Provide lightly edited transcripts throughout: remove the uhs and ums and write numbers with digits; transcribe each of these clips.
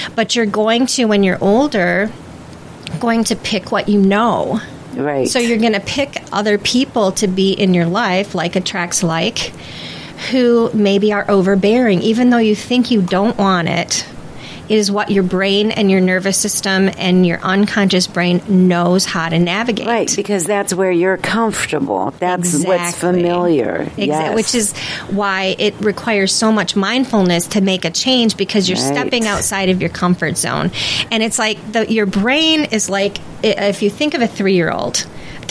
But you're going to, when you're older, going to pick what you know. Right. So you're going to pick other people to be in your life, like attracts like, who maybe are overbearing, even though you think you don't want it. Is what your brain and your nervous system and your unconscious brain knows how to navigate. Right, because that's where you're comfortable. That's what's familiar. Yes. Which is why it requires so much mindfulness to make a change, because you're stepping outside of your comfort zone. And it's like your brain is like, if you think of a 3-year-old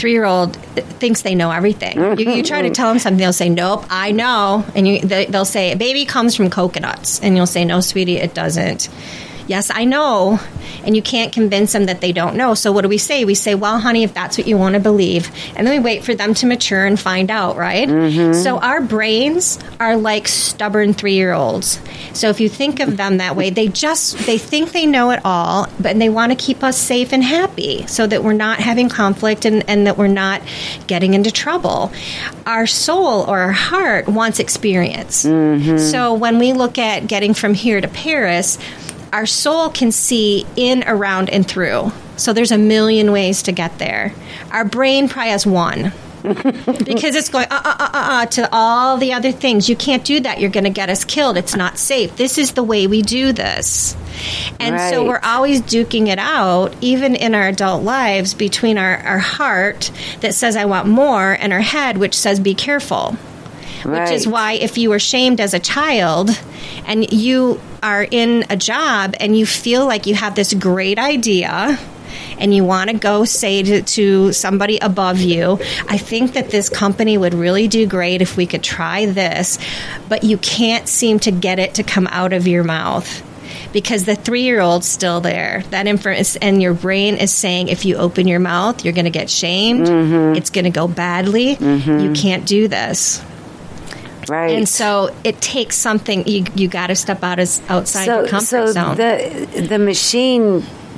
thinks they know everything. You try to tell them something, they'll say, nope, I know. And they'll say, a baby comes from coconuts. And you'll say, no, sweetie, it doesn't. Yes, I know. And you can't convince them that they don't know. So what do we say? We say, well, honey, if that's what you want to believe. And then we wait for them to mature and find out, right? So our brains are like stubborn 3-year-olds. So if you think of them that way, they think they know it all, but they want to keep us safe and happy so that we're not having conflict and that we're not getting into trouble. Our soul or our heart wants experience. So when we look at getting from here to Paris, our soul can see in, around, and through. So there's a million ways to get there. Our brain probably has one. Because it's going to all the other things. You can't do that. You're going to get us killed. It's not safe. This is the way we do this. And so we're always duking it out, even in our adult lives, between our heart that says, I want more, and our head, which says, be careful. Which is why if you were shamed as a child and you are in a job and you feel like you have this great idea and you want to go say to somebody above you, I think that this company would really do great if we could try this, but you can't seem to get it to come out of your mouth. Because the 3-year-old's still there. That inference, and your brain is saying, if you open your mouth, you're going to get shamed. It's going to go badly. You can't do this. Right. And so it takes something, you got to step outside your comfort zone. The machine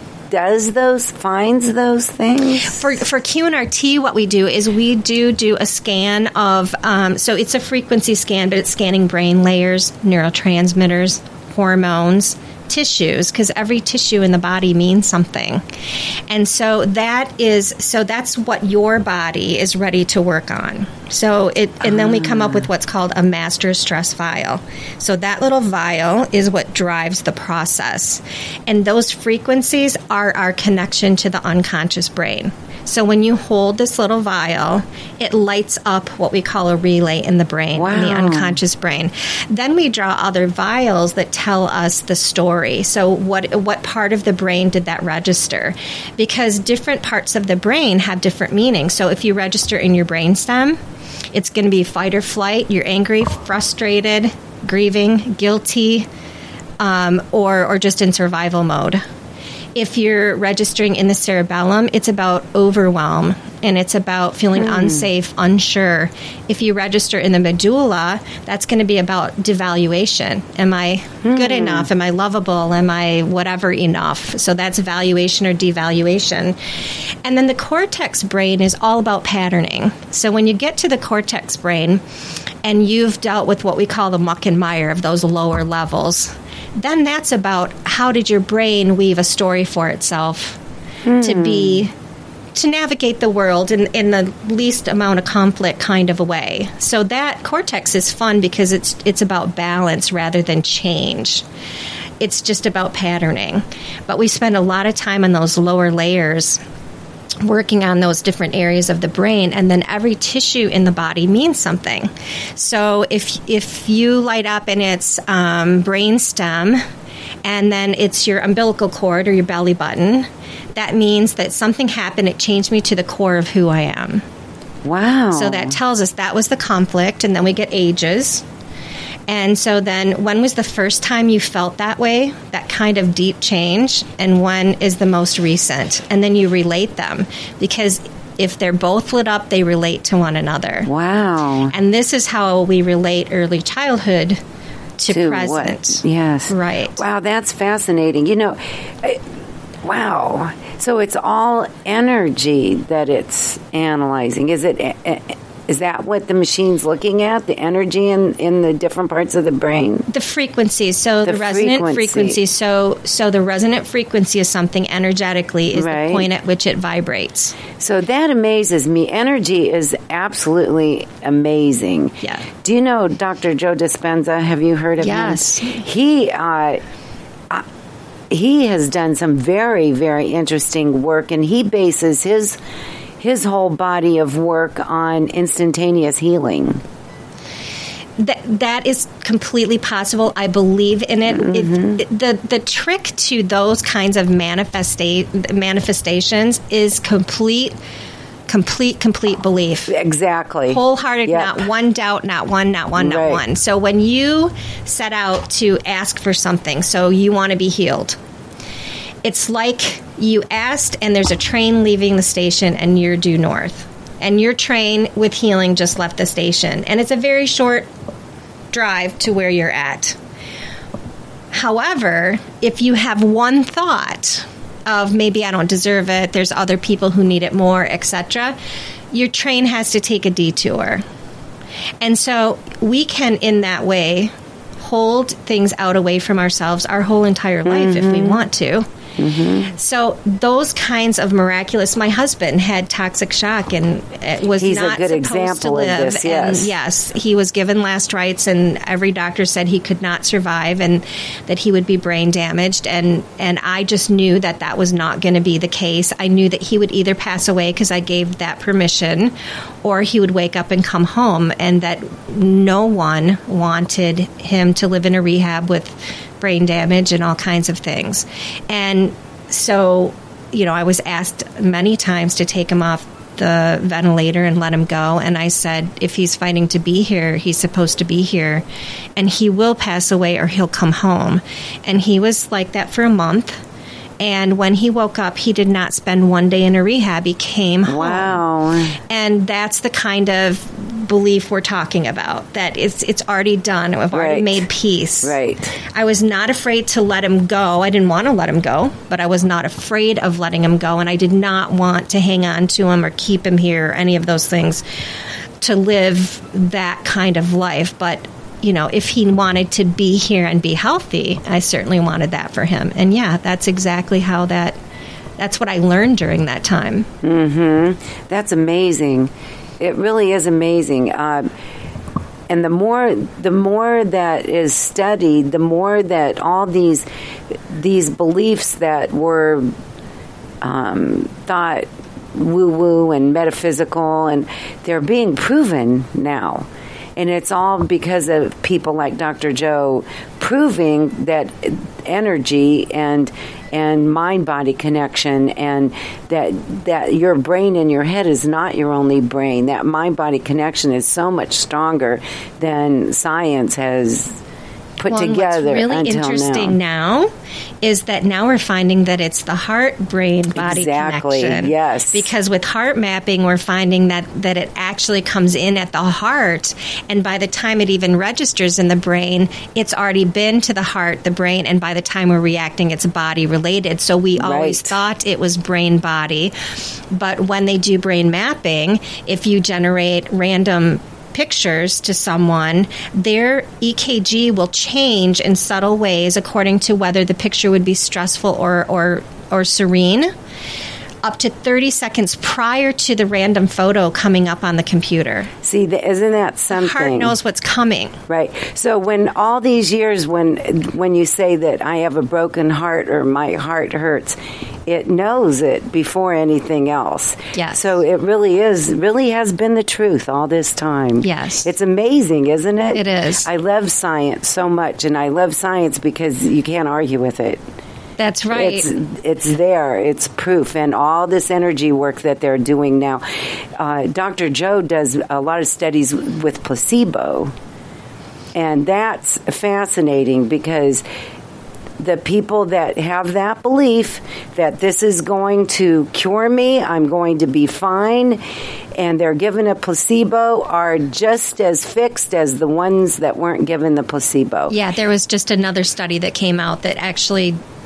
finds those things? For QNRT, what we do is we do a scan of, so it's a frequency scan, but it's scanning brain layers, neurotransmitters, hormones, tissues, because every tissue in the body means something. And so that's what your body is ready to work on. And then we come up with what's called a master stress vial. So that little vial is what drives the process. And those frequencies are our connection to the unconscious brain. So when you hold this little vial, it lights up what we call a relay in the brain, in the unconscious brain. Then we draw other vials that tell us the story. So what part of the brain did that register? Because different parts of the brain have different meanings. So if you register in your brainstem, it's going to be fight or flight. You're angry, frustrated, grieving, guilty, or just in survival mode. If you're registering in the cerebellum, it's about overwhelm, and it's about feeling unsafe, unsure. If you register in the medulla, that's going to be about devaluation. Am I good enough? Am I lovable? Am I whatever enough? So that's evaluation or devaluation. And then the cortex brain is all about patterning. So when you get to the cortex brain and you've dealt with what we call the muck and mire of those lower levels, then that's about how did your brain weave a story for itself to navigate the world in the least amount of conflict kind of a way. So that cortex is fun because it's about balance rather than change. It's just about patterning. But we spend a lot of time on those lower layers working on those different areas of the brain, and then every tissue in the body means something. So if you light up and it's brain stem, and then it's your umbilical cord or your belly button, that means that something happened. It changed me to the core of who I am. Wow. So that tells us that was the conflict, and then we get ages. And so then when was the first time you felt that way, that kind of deep change, and when is the most recent? And then you relate them, because if they're both lit up, they relate to one another. Wow. And this is how we relate early childhood to present. What? Yes. Right. Wow, that's fascinating. Wow. So it's all energy that it's analyzing. Is it Is that what the machine's looking at? The energy in the different parts of the brain? The frequencies. So the resonant frequency. So the resonant frequency is something energetically is the point at which it vibrates. So that amazes me. Energy is absolutely amazing. Yeah. Do you know Dr. Joe Dispenza? Have you heard of him? Yes. He has done some very, very interesting work, and he bases his whole body of work on instantaneous healing. That is completely possible. I believe in it. Mm-hmm. The trick to those kinds of manifestations is complete belief. Exactly. Wholehearted, not one doubt, not one. So when you set out to ask for something, so you want to be healed, it's like you asked and there's a train leaving the station and you're due north. And your train with healing just left the station. And it's a very short drive to where you're at. However, if you have one thought of maybe I don't deserve it, there's other people who need it more, etc., your train has to take a detour. And so we can, in that way, hold things out away from ourselves our whole entire life if we want to. Mm-hmm. So those kinds of miraculous. My husband had toxic shock and was He's not a good supposed example to live. Of this, yes. And yes, he was given last rites, and every doctor said he could not survive, and that he would be brain damaged. And I just knew that was not going to be the case. I knew that he would either pass away because I gave that permission, or he would wake up and come home, and that no one wanted him to live in a rehab with brain damage and all kinds of things. And so, I was asked many times to take him off the ventilator and let him go. And I said, if he's fighting to be here, he's supposed to be here. And he will pass away or he'll come home. And he was like that for a month. And when he woke up, he did not spend one day in a rehab. He came home. Wow. And that's the kind of belief we're talking about, that it's already done. I've already made peace. Right. I was not afraid to let him go. I didn't want to let him go, but I was not afraid of letting him go. And I did not want to hang on to him or keep him here or any of those things to live that kind of life. But if he wanted to be here and be healthy, I certainly wanted that for him. And that's exactly how that's what I learned during that time. Mm-hmm. That's amazing. It really is amazing. And the more that is studied, the more that all these beliefs that were thought woo-woo and metaphysical, and they're being proven now. And it's all because of people like Dr. Joe proving that energy and mind-body connection, and that your brain in your head is not your only brain. That mind-body connection is so much stronger than science has put together. What's really interesting now is that now we're finding that it's the heart-brain-body connection. Yes. Because with heart mapping, we're finding that it actually comes in at the heart, and by the time it even registers in the brain, it's already been to the heart, the brain, and by the time we're reacting, it's body-related. So we always thought it was brain-body, but when they do brain mapping, if you generate random pictures to someone, their EKG will change in subtle ways according to whether the picture would be stressful or serene, up to 30 seconds prior to the random photo coming up on the computer. See, isn't that something? The heart knows what's coming. Right. So when all these years, when you say that I have a broken heart or my heart hurts, it knows it before anything else. Yes. So it really has been the truth all this time. Yes. It's amazing, isn't it? It is. I love science so much, and I love science because you can't argue with it. That's right. It's there. It's proof. And all this energy work that they're doing now. Dr. Joe does a lot of studies with placebo. And that's fascinating because the people that have that belief that this is going to cure me, I'm going to be fine, and they're given a placebo, are just as fixed as the ones that weren't given the placebo. Yeah, there was just another study that came out that actually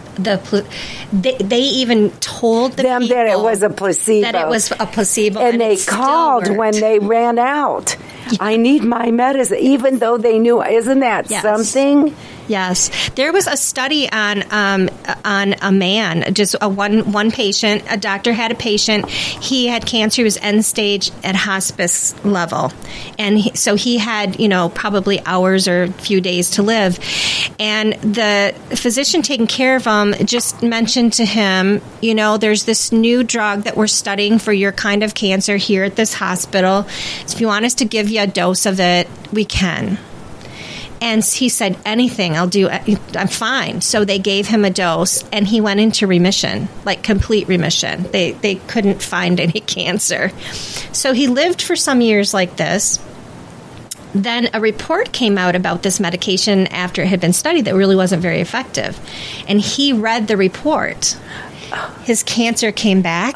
they even told them that it was a placebo. That it was a placebo. And they called when they ran out. Yeah. I need my medicine, even though they knew. Isn't that something? Yes. There was a study on a man, just one patient. A doctor had a patient. He had cancer. He was end stage at hospice level. And so he had, probably hours or a few days to live. And the physician taking care of him just mentioned to him, there's this new drug that we're studying for your kind of cancer here at this hospital. So if you want us to give you a dose of it, we can. And he said, anything, I'll do. I'm fine. So they gave him a dose, and he went into remission, like complete remission. They couldn't find any cancer. So he lived for some years like this. Then a report came out about this medication after it had been studied that really wasn't very effective. And he read the report. His cancer came back.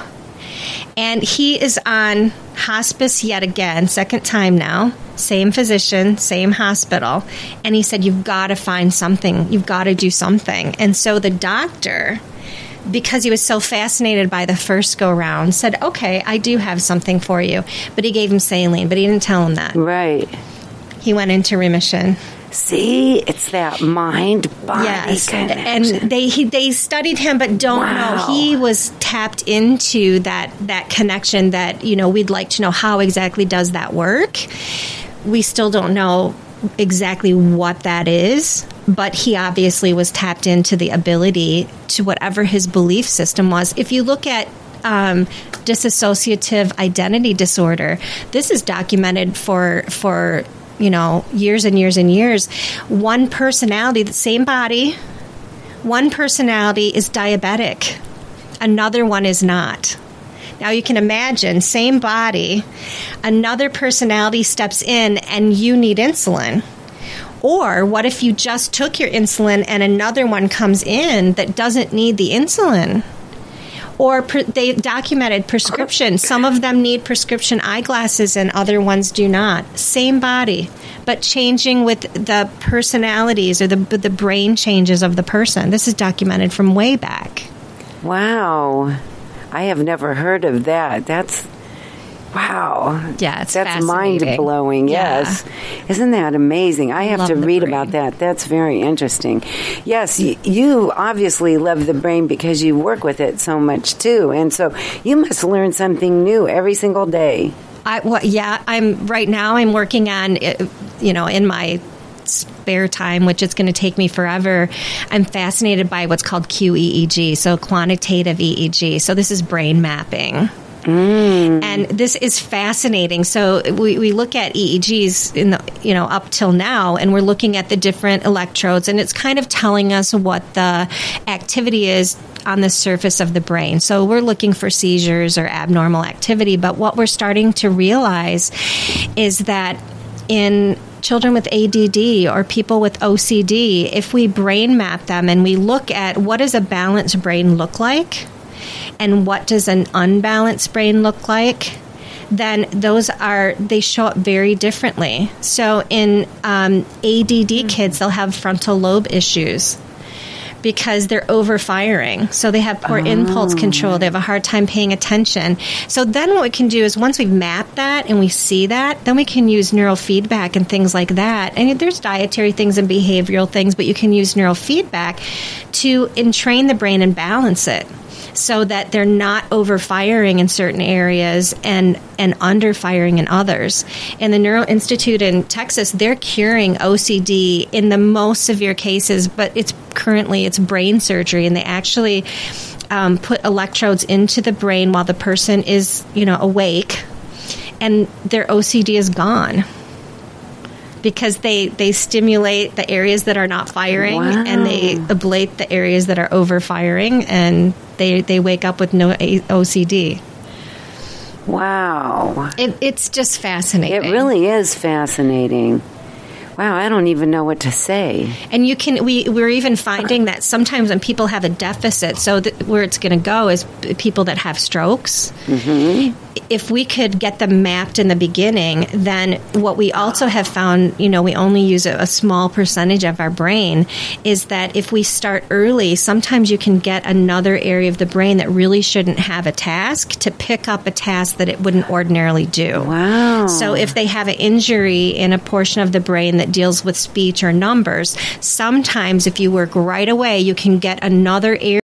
And he is on hospice yet again, second time now, same physician, same hospital. And he said, you've got to find something. You've got to do something. And so the doctor, because he was so fascinated by the first go-round, said, okay, I do have something for you. But he gave him saline, but he didn't tell him that. Right. He went into remission. See, it's that mind-body connection. And they studied him, but don't know. He was tapped into that connection that, we'd like to know how exactly does that work. We still don't know exactly what that is, but he obviously was tapped into the ability to whatever his belief system was. If you look at dissociative identity disorder, this is documented for years and years and years. One personality, the same body, one personality is diabetic, another one is not. Now you can imagine, same body, another personality steps in and you need insulin. Or what if you just took your insulin and another one comes in that doesn't need the insulin? Or they documented prescription. Some of them need prescription eyeglasses and other ones do not. Same body, but changing with the personalities or the brain changes of the person. This is documented from way back. Wow. I have never heard of that. That's... Wow. Yeah, it's That's mind-blowing, yes. Yeah. Isn't that amazing? I have to read about that. That's very interesting. Yes, you obviously love the brain because you work with it so much, too. And so you must learn something new every single day. I'm working on, in my spare time, which it's going to take me forever. I'm fascinated by what's called QEEG, so quantitative EEG. So this is brain mapping. And this is fascinating. So we look at EEGs up till now, and we're looking at the different electrodes, and it's kind of telling us what the activity is on the surface of the brain. So we're looking for seizures or abnormal activity, but what we're starting to realize is that in children with ADD or people with OCD, if we brain map them and we look at what does a balanced brain look like, and what does an unbalanced brain look like, then they show up very differently. So in ADD kids, they'll have frontal lobe issues because they're overfiring. So they have poor impulse control. They have a hard time paying attention. So then what we can do is once we've mapped that and we see that, then we can use neurofeedback and things like that. And there's dietary things and behavioral things, but you can use neurofeedback to entrain the brain and balance it, so that they're not overfiring in certain areas and underfiring in others. In the Neuro Institute in Texas, they're curing OCD in the most severe cases, but it's brain surgery, and they actually put electrodes into the brain while the person is, awake, and their OCD is gone. Because they stimulate the areas that are not firing, and they ablate the areas that are overfiring, and they wake up with no OCD. Wow. It's just fascinating. It really is fascinating. Wow, I don't even know what to say. And we're even finding that sometimes when people have a deficit, so where it's going to go is people that have strokes. Mm-hmm. If we could get them mapped in the beginning, then what we also have found, we only use a small percentage of our brain, is that if we start early, sometimes you can get another area of the brain that really shouldn't have a task to pick up a task that it wouldn't ordinarily do. Wow. So if they have an injury in a portion of the brain that deals with speech or numbers, sometimes if you work right away, you can get another area